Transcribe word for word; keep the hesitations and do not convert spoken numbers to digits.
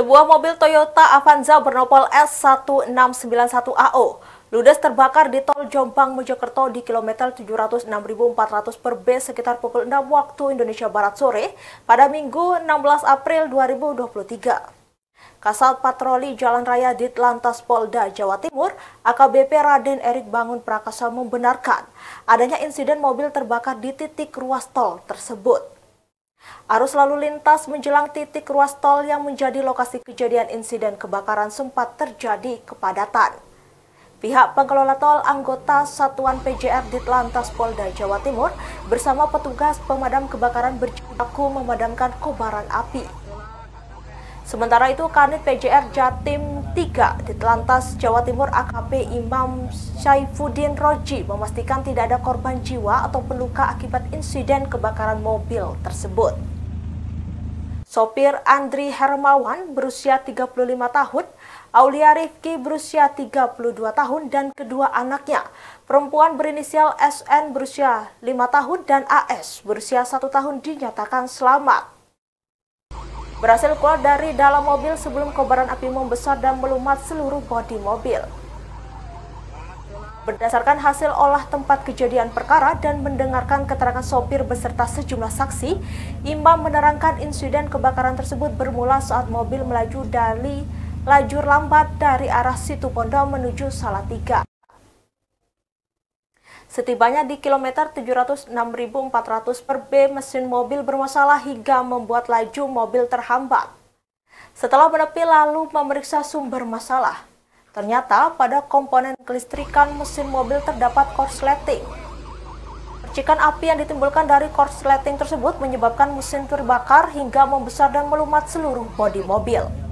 Sebuah mobil Toyota Avanza bernomor S satu enam sembilan satu A O ludes terbakar di tol Jombang Mojokerto di kilometer tujuh ratus enam ribu empat ratus per B sekitar pukul enam waktu Indonesia Barat sore pada Minggu enam belas April dua ribu dua puluh tiga. Kasat Patroli Jalan Raya Ditlantas Polda Jawa Timur, A K B P Raden Erik Bangun Prakasa membenarkan adanya insiden mobil terbakar di titik ruas tol tersebut. Arus lalu lintas menjelang titik ruas tol yang menjadi lokasi kejadian insiden kebakaran sempat terjadi kepadatan. Pihak pengelola tol anggota Satuan P J R Ditlantas Polda Jawa Timur bersama petugas pemadam kebakaran berjibaku memadamkan kobaran api. Sementara itu, Kanit P J R Jatim tiga Ditlantas Jawa Timur A K P Imam Syaifuddin Roji memastikan tidak ada korban jiwa atau luka akibat insiden kebakaran mobil tersebut. Sopir Andri Hermawan berusia tiga puluh lima tahun, Aulia Rifki berusia tiga puluh dua tahun, dan kedua anaknya, perempuan berinisial S N berusia lima tahun dan A S berusia satu tahun dinyatakan selamat. Berhasil keluar dari dalam mobil sebelum kobaran api membesar dan melumat seluruh bodi mobil. Berdasarkan hasil olah tempat kejadian perkara dan mendengarkan keterangan sopir beserta sejumlah saksi, Imam menerangkan insiden kebakaran tersebut bermula saat mobil melaju dari lajur lambat dari arah Situbondo menuju Salatiga. Setibanya di kilometer tujuh ratus enam ribu empat ratus per B, mesin mobil bermasalah hingga membuat laju mobil terhambat. Setelah menepi lalu memeriksa sumber masalah, ternyata pada komponen kelistrikan mesin mobil terdapat korsleting. Percikan api yang ditimbulkan dari korsleting tersebut menyebabkan mesin terbakar hingga membesar dan melumat seluruh bodi mobil.